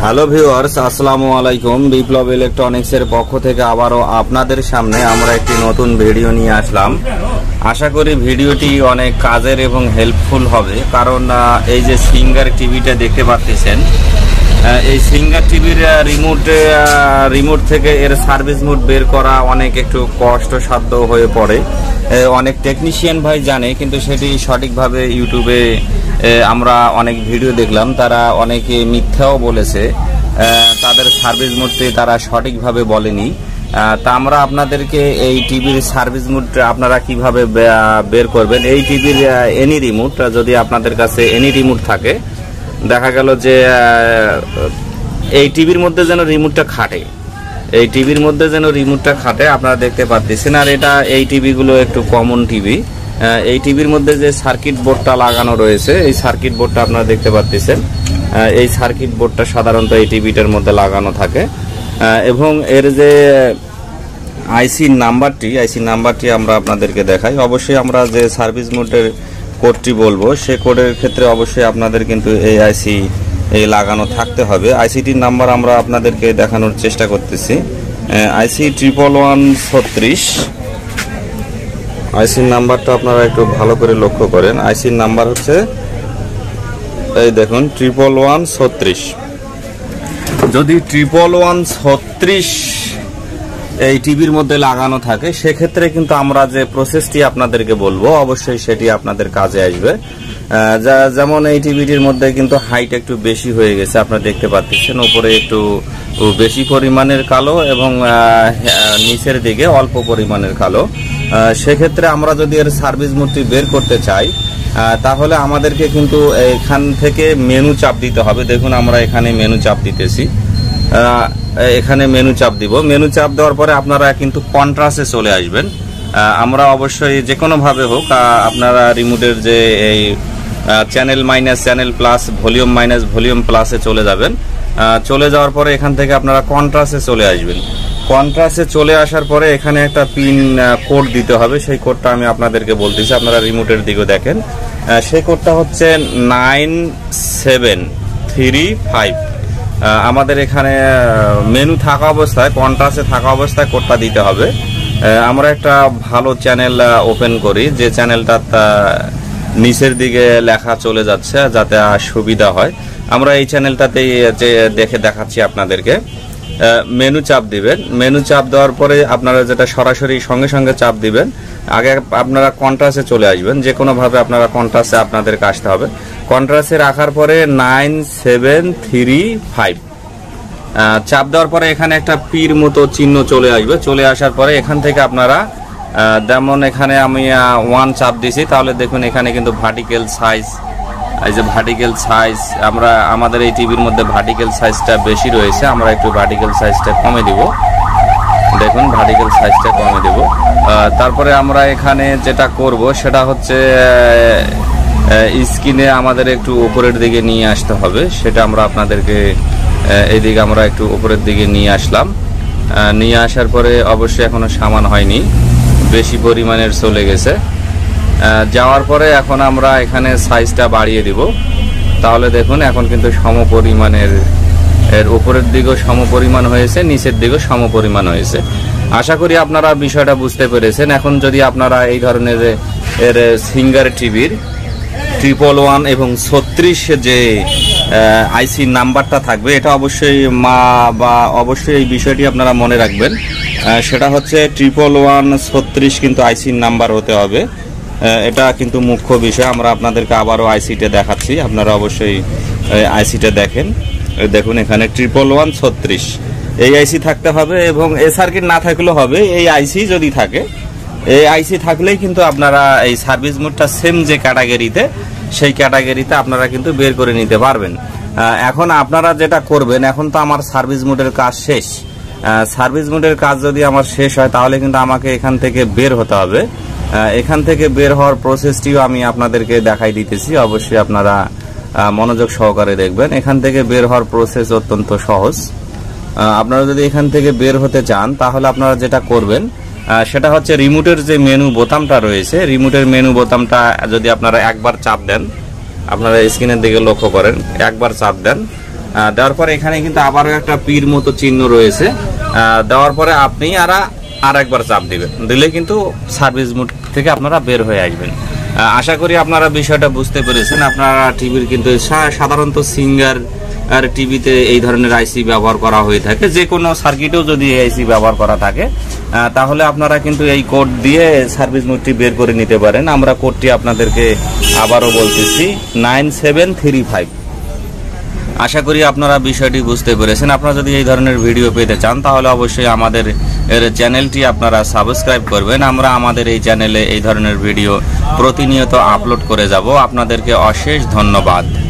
Hello viewers, আসসালামু আলাইকুম। বিপ্লব ইলেকট্রনিক্সের পক্ষ থেকে আবারও আপনাদের সামনে আমরা একটি নতুন ভিডিও নিয়ে আসলাম। আশা করি ভিডিওটি অনেক কাজের এবং হেল্পফুল হবে, কারণ এই যে সিঙ্গার টিভিটা দেখতে পাচ্ছেন, এই সিঙ্গার টিভির রিমোট থেকে এর সার্ভিস মোড বের করা অনেক একটু কষ্টসাধ্য হয়ে পড়ে। অনেক টেকনিশিয়ান ভাই জানে, কিন্তু সেটি সঠিকভাবে ইউটিউবে আমরা অনেক ভিডিও দেখলাম, তারা অনেকে মিথ্যাও বলেছে, তাদের সার্ভিস মোডটি তারা সঠিকভাবে বলেনি। তা আমরা আপনাদেরকে এই টিভির সার্ভিস মোড আপনারা কিভাবে বের করবেন। এই টিভির এনি রিমোট, যদি আপনাদের কাছে এনি রিমোট থাকে, দেখা গেল যে এই টিভির মধ্যে যেন রিমোটটা খাটে, এই টিভির মধ্যে যেন রিমোটটা খাটে, আপনারা দেখতে পাচ্ছেন। আর এটা এই টিভিগুলো একটু কমন টিভি। এই টিভির মধ্যে যে সার্কিট বোর্ডটা লাগানো রয়েছে, এই সার্কিট বোর্ডটা আপনারা দেখতে পাচ্ছেন। এই সার্কিট বোর্ডটা সাধারণত এই টিভিটার মধ্যে লাগানো থাকে, এবং এর যে আইসি নাম্বারটি আমরা আপনাদেরকে দেখাই। অবশ্যই আমরা যে সার্ভিস মোডের কোডটি বলবো, সে কোডের ক্ষেত্রে অবশ্যই আপনাদের কিন্তু এই আইসি লাগানো থাকতে হবে। আইসিটির নাম্বার আমরা আপনাদেরকে দেখানোর চেষ্টা করতেছি। আইসি 1136। আইসির নাম্বারটা আপনারা একটু ভালো করে লক্ষ্য করেন। আইসির নাম্বার হচ্ছে এই দেখুন 1136। যদি 1136 এই টিভির মধ্যে লাগানো থাকে, সেক্ষেত্রে কিন্তু আমরা যে প্রসেসটি আপনাদেরকে বলবো অবশ্যই সেটি আপনাদের কাজে আসবে। যেমন এই টিভিটির মধ্যে কিন্তু হাইট একটু বেশি হয়ে গেছে, আপনারা দেখতে পাচ্ছেন। উপরে একটু বেশি পরিমাণের কালো এবং নিচের দিকে অল্প পরিমাণের কালো। সেক্ষেত্রে আমরা যদি এর সার্ভিস মোডটি বের করতে চাই, তাহলে আমাদেরকে কিন্তু এখান থেকে মেনু চাপ দিতে হবে। দেখুন আমরা এখানে মেনু চাপ দিতেছি, এখানে মেনু চাপ দিব। মেনু চাপ দেওয়ার পরে আপনারা কিন্তু কন্ট্রাস্টে চলে আসবেন। আমরা অবশ্যই যে কোনোভাবে হোক আপনারা রিমোটের যে এই channel minus channel plus, volume minus volume প্লাসে চলে যাবেন। চলে যাওয়ার পরে এখান থেকে আপনারা কন্ট্রাস্টে চলে আসবেন। কন্ট্রাস্টে চলে আসার পরে এখানে একটা পিন কোড দিতে হবে। সেই কোডটা আমি আপনাদেরকে বলতেছি, আপনারা রিমোটের দিকে দেখেন। সেই কোডটা হচ্ছে 9735। আমাদের এখানে মেনু থাকা অবস্থায়, কন্ট্রাস্টে থাকা অবস্থায় কোডটা দিতে হবে। আমরা একটা ভালো চ্যানেল ওপেন করি, যে চ্যানেলটা নিচের দিকে লেখা চলে যাচ্ছে, যাতে সুবিধা হয়। আমরা এই চ্যানেলটাতেই দেখে দেখাচ্ছি আপনাদেরকে। মেনু চাপ দিবেন। মেনু চাপ দেওয়ার পরে আপনারা যেটা সরাসরি সঙ্গে সঙ্গে চাপ দিবেন, আগে আপনারা কন্ট্রাস্টে চলে আসবেন। যে কোনোভাবে আপনারা কন্ট্রাস্টে আপনাদেরকে আসতে হবে। কন্ট্রাস্টে রাখার পরে 9735 চাপ দেওয়ার পরে এখানে একটা পির মতো চিহ্ন চলে আসবে। চলে আসার পরে এখান থেকে আপনারা যেমন এখানে আমি 1 চাপ দিছি, তাহলে দেখুন এখানে কিন্তু ভার্টিক্যাল সাইজ, এই যে ভার্টিক্যাল সাইজ, আমাদের এই টিভির মধ্যে ভার্টিক্যাল সাইজটা বেশি রয়েছে। আমরা একটু ভার্টিক্যাল সাইজটা কমে দিব। দেখুন ভার্টিক্যাল সাইজটা কমে দেব। তারপরে আমরা এখানে যেটা করব সেটা হচ্ছে স্ক্রিনে আমাদের একটু উপরের দিকে নিয়ে আসতে হবে। সেটা আমরা আপনাদেরকে এইদিকে আমরা একটু উপরের দিকে নিয়ে আসলাম। নিয়ে আসার পরে অবশ্যই এখনো সামান হয়নি, বেশি পরিমাণের চলে গেছে। যাওয়ার পরে এখন আমরা এখানে সাইজটা বাড়িয়ে দিব। তাহলে দেখুন এখন কিন্তু সমপরিমাণের, এর উপরের দিকেও সমপরিমাণ হয়েছে, নিচের দিকেও সমপরিমাণ হয়েছে। আশা করি আপনারা বিষয়টা বুঝতে পেরেছেন। এখন যদি আপনারা এই ধরনের এর সিঙ্গার টিভির 1111 এবং 36 যে আইসি নাম্বারটা থাকবে, এটা অবশ্যই অবশ্যই এই বিষয়টি আপনারা মনে রাখবেন। সেটা হচ্ছে 1111-36 কিন্তু আইসির নাম্বার হতে হবে। এটা কিন্তু মুখ্য বিষয়। আমরা আপনাদেরকে আবারও আইসিটা দেখাচ্ছি, আপনারা অবশ্যই আইসিটা দেখেন। দেখুন এখানে 1111-36 এই আইসি থাকতে হবে, এবং এ সার্কিট না থাকলেও হবে। এই আইসি যদি থাকে, এই আইসি থাকলেই কিন্তু আপনারা এই সার্ভিস মোডটা সেম যে ক্যাটাগরিতে, সেই ক্যাটাগরিতে আপনারা কিন্তু বের করে নিতে পারবেন। এখন আপনারা যেটা করবেন, এখন তো আমার সার্ভিস মোডের কাজ শেষ। সার্ভিস মোডের কাজ যদি আমার শেষ হয়, তাহলে কিন্তু আমাকে এখান থেকে বের হতে হবে। এখান থেকে বের হওয়ার প্রসেসটিও আমি আপনাদেরকে দেখাই দিতেছি, অবশ্যই আপনারা মনোযোগ সহকারে দেখবেন। এখান থেকে বের হওয়ার প্রসেস অত্যন্ত সহজ। আপনারা যদি এখান থেকে বের হতে চান, তাহলে আপনারা যেটা করবেন সেটা হচ্ছে রিমোটের যে মেনু বোতামটা রয়েছে, রিমোটের মেনু বোতামটা যদি আপনারা একবার চাপ দেন, আপনারা স্ক্রিনের দিকে লক্ষ্য করেন, একবার চাপ দেন, দেওয়ার পরে এখানে কিন্তু আবারও একটা পীর মতো চিহ্ন রয়েছে। দেওয়ার পরে আপনি আর একবার চাপ দিবেন, দিলে কিন্তু সার্ভিস মোড থেকে আপনারা বের হয়ে আসবেন। আশা করি আপনারা বিষয়টা বুঝতে পেরেছেন। আপনারা টিভির কিন্তু সাধারণত সিঙ্গার আর টিভিতে এই ধরনের আইসি ব্যবহার করা হয়ে থাকে, যে কোনো সার্কিটেও যদি আইসি ব্যবহার করা থাকে তাহলে আপনারা কিন্তু এই কোড দিয়ে সার্ভিস মোডটি বের করে নিতে পারেন। আমরা কোডটি আপনাদেরকে আবারও বলতেছি 9735। আশা করি আপনারা বিষয়টি বুঝতে পেরেছেন। আপনারা যদি এই ধরনের ভিডিও পেতে চান তাহলে অবশ্যই আমাদের চ্যানেলটি আপনারা সাবস্ক্রাইব করবেন। আমরা আমাদের এই চ্যানেলে এই ধরনের ভিডিও প্রতিনিয়ত আপলোড করে যাব। আপনাদেরকে অশেষ ধন্যবাদ।